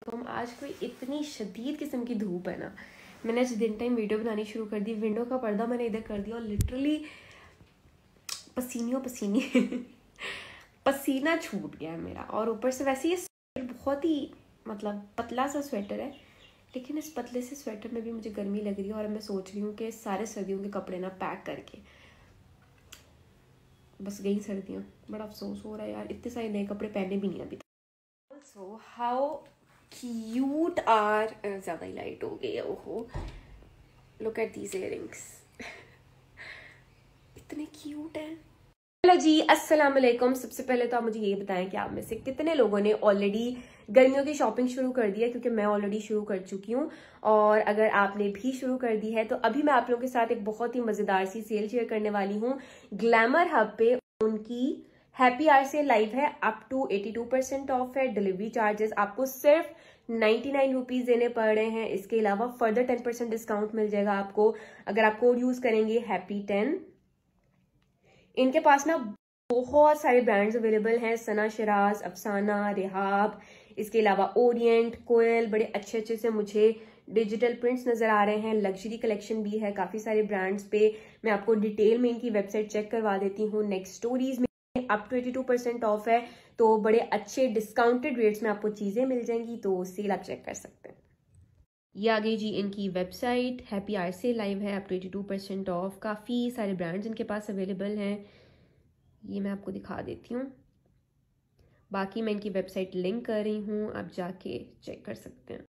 तो हम आज कोई इतनी शदीद किस्म की धूप है ना, मैंने आज दिन टाइम वीडियो बनानी शुरू कर दी। विंडो का पर्दा मैंने इधर कर दिया और लिटरली पसीनियों पसीनी पसीना छूट गया है मेरा। और ऊपर से वैसे ये स्वेटर बहुत ही मतलब पतला सा स्वेटर है, लेकिन इस पतले से स्वेटर में भी मुझे गर्मी लग रही है। और मैं सोच रही हूँ कि सारे सर्दियों के कपड़े ना पैक करके बस गई सर्दियाँ। बड़ा अफसोस हो रहा है यार, इतने सारे नए कपड़े पहने भी नहीं अभी तक। ऑल्सो हाउ क्यूट आर, ज़्यादा ही लाइट हो गई है। ओहो, लुक एट दीज इयररिंग्स, इतने क्यूट हैं। हेलो जी, अस्सलाम वालेकुम। सबसे पहले तो आप मुझे ये बताएं कि आप में से कितने लोगों ने ऑलरेडी गर्मियों की शॉपिंग शुरू कर दी है, क्योंकि मैं ऑलरेडी शुरू कर चुकी हूँ। और अगर आपने भी शुरू कर दी है तो अभी मैं आप लोगों के साथ एक बहुत ही मजेदार सी सेल शेयर करने वाली हूँ। ग्लैमर हब पे उनकी हैप्पी आवर सेल लाइव है, अप टू 82% ऑफ है। डिलीवरी चार्जेस आपको सिर्फ 99 रुपीज देने पड़ रहे हैं। इसके अलावा फर्दर 10% डिस्काउंट मिल जाएगा आपको अगर आप कोड यूज करेंगे हैप्पी10। इनके पास ना बहुत सारे ब्रांड्स अवेलेबल हैं, सना शिराज, अफसाना, रेहाब, इसके अलावा ओरिएंट, कोयल। बड़े अच्छे अच्छे से मुझे डिजिटल प्रिंट्स नजर आ रहे हैं। लग्जरी कलेक्शन भी है काफी सारे ब्रांड्स पे। मैं आपको डिटेल में इनकी वेबसाइट चेक करवा देती हूँ। नेक्स्ट स्टोरीज में अप टू 82% ऑफ है, तो बड़े अच्छे डिस्काउंटेड रेट्स में आपको चीजें मिल जाएंगी, तो सेल आप चेक कर सकते हैं। ये आ गई जी इनकी website, happy hour sale live है, अप टू 82% ऑफ। काफ़ी सारे ब्रांड्स इनके पास अवेलेबल हैं, ये मैं आपको दिखा देती हूँ। बाकी मैं इनकी वेबसाइट लिंक कर रही हूँ, आप जाके चेक कर सकते हैं।